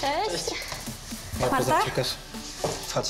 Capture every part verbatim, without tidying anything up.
Cześć. Cześć. Ja Marta? Chodź.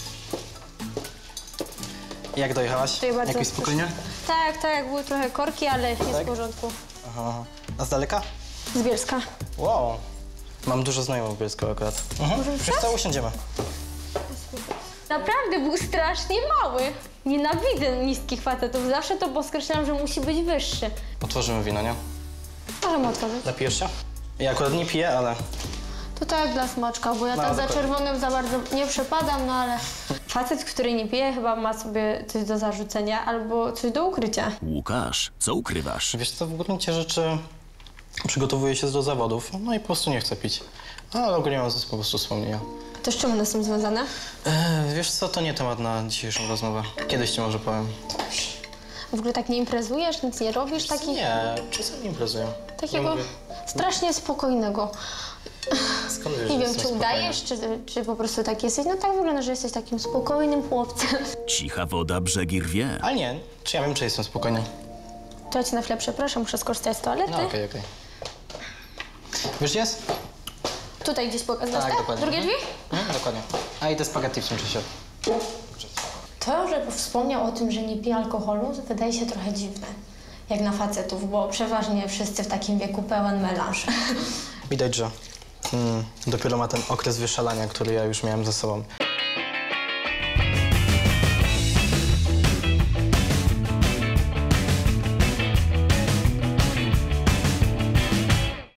Jak dojechałaś? Jakoś spokojnie? Tak, tak, były trochę korki, ale jest Tak? w porządku. Aha. A z daleka? Z Bielska. Wow. Mam dużo znajomych w Bielsku akurat. Mhm. Wiesz co, usiądziemy. Naprawdę był strasznie mały. Nienawidzę niskich facetów. Zawsze to podkreślam, że musi być wyższy. Otworzymy wino, nie? Możemy otworzyć. Napijesz się? Ja akurat nie piję, ale... To tak dla smaczka, bo ja No, tak za dokładnie. czerwonym za bardzo nie przepadam, no ale... Facet, który nie pije, chyba ma sobie coś do zarzucenia albo coś do ukrycia. Łukasz, co ukrywasz? Wiesz co, w gruncie rzeczy przygotowuję się do zawodów, no i po prostu nie chcę pić. Ale ogólnie mam po prostu wspomnienia. To z czym one są związane? Eee, wiesz co, to nie temat na dzisiejszą rozmowę. Kiedyś ci może powiem. W ogóle tak nie imprezujesz, nic nie robisz? Taki, Nie, czasem imprezuję. takiego Mówię, strasznie spokojnego. skąd wiesz, Nie że wiem, jestem czy udajesz, czy, czy po prostu tak jesteś. No tak wygląda, że jesteś takim spokojnym chłopcem. Cicha woda brzegi rwie. Ale nie, czy ja wiem, czy jestem spokojny? To ja cię na chwilę przepraszam, muszę skorzystać z toalety. No okej, okej. Wiesz, gdzie jest? Tutaj gdzieś pokazać, tak? dokładnie. Drugie drzwi? Mhm, dokładnie. A i te spaghetti w tym czasie. To, że wspomniał o tym, że nie pije alkoholu, wydaje się trochę dziwne. Jak na facetów, bo przeważnie wszyscy w takim wieku pełen melanż. Widać, że mm, dopiero ma ten okres wyszalania, który ja już miałem ze sobą.